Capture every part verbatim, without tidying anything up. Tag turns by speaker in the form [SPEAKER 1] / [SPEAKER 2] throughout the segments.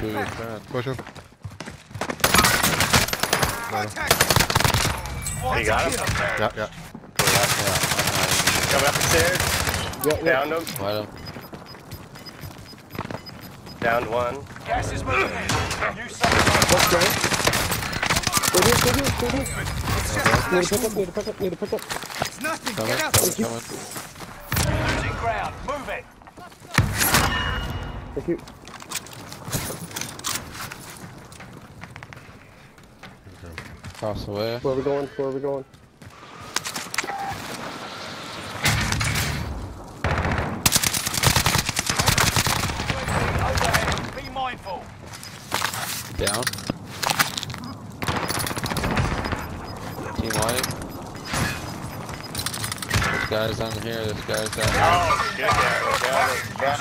[SPEAKER 1] two of your friends.
[SPEAKER 2] Push him.
[SPEAKER 3] You got him?
[SPEAKER 2] Yeah, yeah.
[SPEAKER 3] Coming up the stairs.
[SPEAKER 4] Yeah, yeah.
[SPEAKER 3] Downed him.
[SPEAKER 1] Light him.
[SPEAKER 3] Downed one.
[SPEAKER 5] Gas is moving in. New
[SPEAKER 4] Let's
[SPEAKER 5] safe
[SPEAKER 4] go. Go here, go here, go here. Need to pick up, need to pick up, need to pick up.
[SPEAKER 5] It's nothing.
[SPEAKER 1] Coming,
[SPEAKER 5] Get up.
[SPEAKER 1] coming, coming.
[SPEAKER 5] Losing ground. Move it.
[SPEAKER 4] Thank you.
[SPEAKER 1] Cross the way.
[SPEAKER 4] Where are we going? Where are we going?
[SPEAKER 5] Overhead. Be mindful.
[SPEAKER 1] Down. Team white. This guy's down here, this guy's down here.
[SPEAKER 3] Oh, good guy. Got it. Got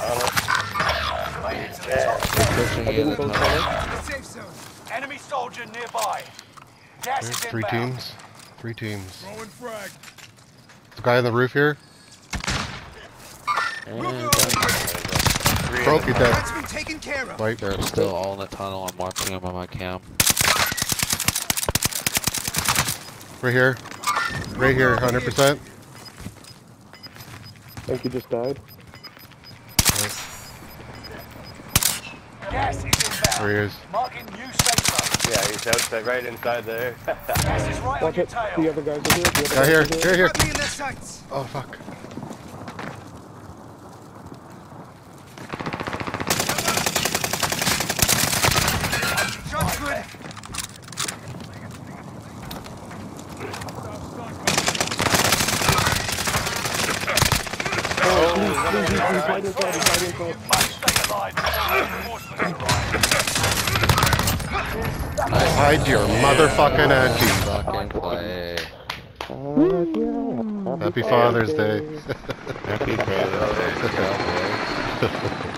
[SPEAKER 3] it.
[SPEAKER 1] They're pushing in the tunnel.
[SPEAKER 5] Safe zone. Enemy soldier nearby. Gas is
[SPEAKER 2] Three
[SPEAKER 5] inbound.
[SPEAKER 2] teams. Three teams.
[SPEAKER 5] Throwing frag.
[SPEAKER 2] The guy on the roof here.
[SPEAKER 1] And
[SPEAKER 2] Broke you dead.
[SPEAKER 5] That's been taken care of.
[SPEAKER 2] Right.
[SPEAKER 1] they're still all in the tunnel. I'm watching them on my cam.
[SPEAKER 2] Right here. Right here, one hundred percent.
[SPEAKER 4] I think you just died.
[SPEAKER 5] Gas is inbound.
[SPEAKER 2] There he is.
[SPEAKER 5] Marking new safe zone.
[SPEAKER 3] Yeah, he's outside, right inside there.
[SPEAKER 5] Gas is right on
[SPEAKER 4] Watch
[SPEAKER 5] your
[SPEAKER 4] it.
[SPEAKER 5] tail.
[SPEAKER 4] The other guys are here. The other
[SPEAKER 2] Yeah,
[SPEAKER 4] guys
[SPEAKER 2] here,
[SPEAKER 4] are
[SPEAKER 2] here, here.
[SPEAKER 5] Got me in their sights.
[SPEAKER 2] Oh, fuck.
[SPEAKER 5] Shot's good.
[SPEAKER 4] Oh, please, please, he's, he's right inside, he's right inside.
[SPEAKER 5] Must stay alive.
[SPEAKER 2] Hide your motherfucking auntie.
[SPEAKER 1] Fucking play.
[SPEAKER 4] Uh, yeah.
[SPEAKER 2] Happy Father's Day.
[SPEAKER 1] Happy birthday.